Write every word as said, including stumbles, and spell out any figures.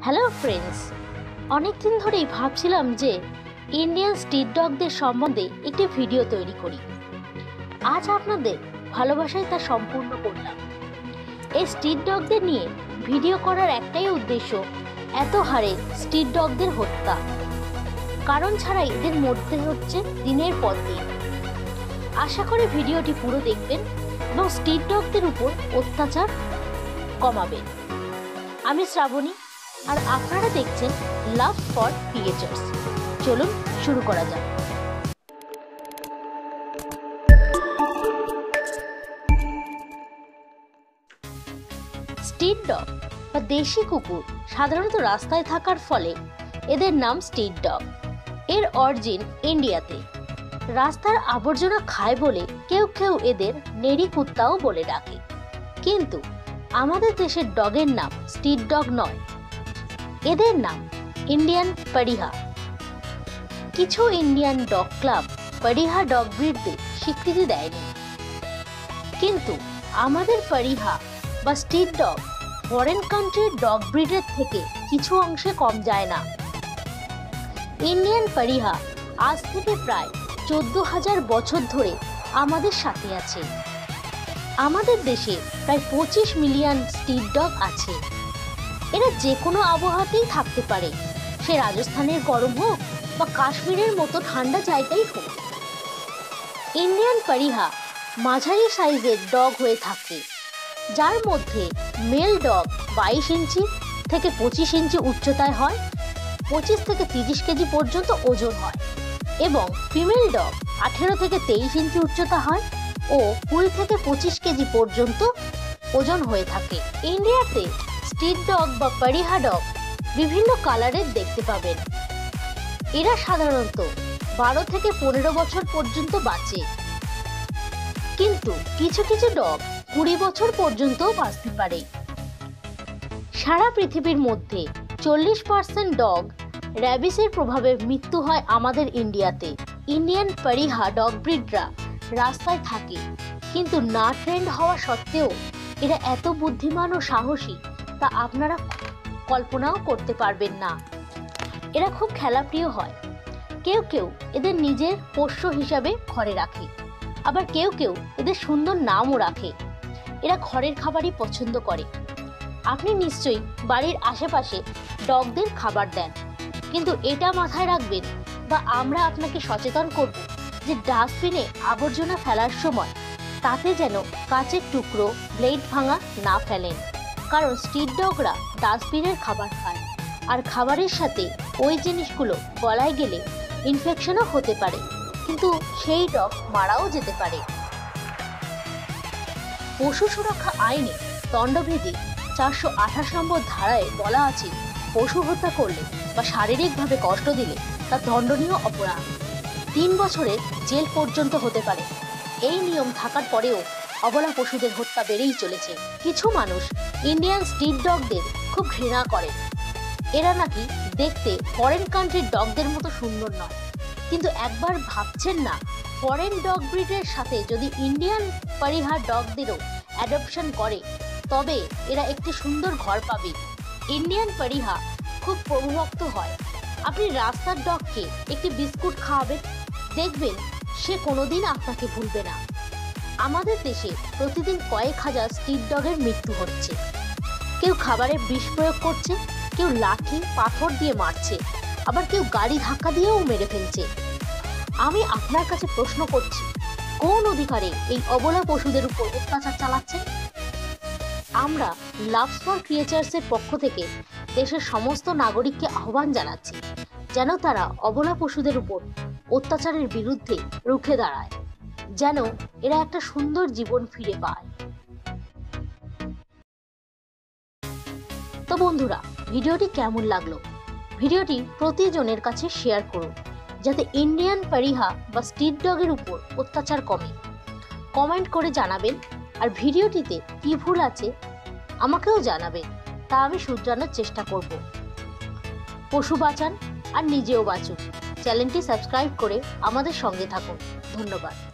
Hello friends, অনেক দিন ধরেই ভাবছিলাম যে ইন্ডিয়ান স্ট্রিট ডগদের সম্বন্ধে একটি ভিডিও তৈরি করি। আজ আপনাদের ভালোবাসায় তা সম্পূর্ণ করলাম। এই স্ট্রিট ডগদের নিয়ে ভিডিও করার একটাই উদ্দেশ্য, এত হারে স্ট্রিট ডগদের হত্যা, কারণ ছাড়াই এদের মধ্যে হচ্ছে দিনের পর দিন। আশা করি ভিডিওটি পুরো দেখবেন এবং স্ট্রিট ডগদের উপর অত্যাচার কমাবেন। আমি শ্রাবণী, আর আপনারা দেখছেন লাভ ফর ক্রিয়েচার্স। চলুন শুরু করা যাক। স্ট্রিট ডগ বা দেশি কুকুর সাধারণত রাস্তায় থাকার ফলে এদের নাম স্ট্রিট ডগ। এর অরিজিন ইন্ডিয়াতে। রাস্তার আবর্জনা খায় বলে কেউ কেউ এদের নেড়ি কুত্তাও বলে ডাকে, কিন্তু আমাদের দেশের ডগের নাম স্ট্রিট ডগ নয়, এদের নাম ইন্ডিয়ান পারিহা। কিছু Indian dog club pariah dog ব্রিডদের স্বীকৃতি দেয়নি, কিন্তু আমাদের পারিহা বা স্ট্রিট ডগ ফরেন কান্ট্রির ডগ ব্রিডের থেকে কিছু অংশে কম যায় না। ইন্ডিয়ান পারিহা আজ থেকে প্রায় চোদ্দ হাজার বছর ধরে আমাদের সাথে আছে। আমাদের দেশে প্রায় পঁচিশ মিলিয়ন স্ট্রিট ডগ আছে। এরা যে কোনো আবহাওয়াতেই থাকতে পারে, সে রাজস্থানের গরম হোক বা কাশ্মীরের মতো ঠান্ডা জায়গায় হোক। ইন্ডিয়ান পারিহা মাঝারি সাইজের ডগ হয়ে থাকে, যার মধ্যে মেল ডগ বাইশ ইঞ্চি থেকে পঁচিশ ইঞ্চি উচ্চতায় হয়, পঁচিশ থেকে তিরিশ কেজি পর্যন্ত ওজন হয়, এবং ফিমেল ডগ আঠেরো থেকে তেইশ ইঞ্চি উচ্চতা হয় ও কুড়ি থেকে পঁচিশ কেজি পর্যন্ত ওজন হয়ে থাকে। ইন্ডিয়াতে স্ট্রিট ডগ বা পারিহা ডগ বিভিন্ন কালারের দেখতে পাবেন। এরা সাধারণত বারো থেকে পনেরো বছর পর্যন্ত বাঁচে, কিন্তু কিছু কিছু ডগ কুড়ি বছর পর্যন্তও বাঁচতে পারে। সারা পৃথিবীর মধ্যে চল্লিশ পার্সেন্ট ডগ র্যাবিসের প্রভাবে মৃত্যু হয় আমাদের ইন্ডিয়াতে। ইন্ডিয়ান পারিহা ডগ ব্রিডরা রাস্তায় থাকে, কিন্তু না ট্রেন্ড হওয়া সত্ত্বেও এরা এত বুদ্ধিমান ও সাহসী তা আপনারা কল্পনাও করতে পারবেন না। এরা খুব খেলাপ্রিয় হয়। কেউ কেউ এদের নিজের পোষ্য হিসাবে ঘরে রাখে, আবার কেউ কেউ এদের সুন্দর নামও রাখে। এরা ঘরের খাবারই পছন্দ করে। আপনি নিশ্চয়ই বাড়ির আশেপাশে ডগদের খাবার দেন, কিন্তু এটা মাথায় রাখবেন বা আমরা আপনাকে সচেতন করব যে ডাস্টবিনে আবর্জনা ফেলার সময় তাতে যেন কাচের টুকরো, ব্লেড ভাঙা না ফেলেন, কারণ স্ট্রিট ডগরা ডাস্টবিনের খাবার খায়, আর খাবারের সাথে ওই জিনিসগুলো গলায় গেলে ইনফেকশনও হতে পারে, কিন্তু সেই ডগ মারাও যেতে পারে। পশু সুরক্ষা আইনে দণ্ডবিধি চারশো আঠাশ নম্বর ধারায় বলা আছে, পশু হত্যা করলে বা শারীরিকভাবে কষ্ট দিলে তা দণ্ডনীয় অপরাধ, তিন বছরের জেল পর্যন্ত হতে পারে। এই নিয়ম থাকার পরেও অবলা পশুদের হত্যা বেড়েই চলেছে। কিছু মানুষ ইন্ডিয়ান স্ট্রিট ডগদের খুব ঘৃণা করে। এরা নাকি দেখতে ফরেন কান্ট্রির ডগদের মতো সুন্দর নয়, কিন্তু একবার ভাবছেন না, ফরেন ডগ ব্রিডের সাথে যদি ইন্ডিয়ান পারিহা ডগদেরও অ্যাডপশন করে তবে এরা একটি সুন্দর ঘর পাবে। ইন্ডিয়ান পারিহা খুব প্রভুভক্ত হয়। আপনি রাস্তার ডগকে একটি বিস্কুট খাওয়াবেন, দেখবেন সে কোনোদিন আপনাকে ভুলবে না। আমাদের দেশে প্রতিদিন কয়েক হাজার স্ট্রিট ডগের মৃত্যু হচ্ছে। কেউ খাবারে বিষ প্রয়োগ করছে, কেউ লাঠি পাথর দিয়ে মারছে, আবার কেউ গাড়ি ধাক্কা দিয়েও মেরে ফেলছে। আমি আপনার কাছে প্রশ্ন করছি, কোন অধিকারে এই অবলা পশুদের উপর অত্যাচার চালাচ্ছে? আমরা লাভ ফর ক্রিয়েচার্সের পক্ষ থেকে দেশের সমস্ত নাগরিককে আহ্বান জানাচ্ছি, যেন তারা অবলা পশুদের উপর অত্যাচারের বিরুদ্ধে রুখে দাঁড়ায়, যেন এরা একটা সুন্দর জীবন ফিরে পায়। তো বন্ধুরা, ভিডিওটি কেমন লাগলো? ভিডিওটি প্রতিজনের কাছে শেয়ার করুন, যাতে ইন্ডিয়ান পারিহা বা স্ট্রিট ডগের উপর অত্যাচার কমে। কমেন্ট করে জানাবেন, আর ভিডিওটিতে কি ভুল আছে আমাকেও জানাবেন, তা আমি শুধরানোর চেষ্টা করব। পশু বাঁচান আর নিজেও বাঁচুন। চ্যানেলটি সাবস্ক্রাইব করে আমাদের সঙ্গে থাকুন। ধন্যবাদ।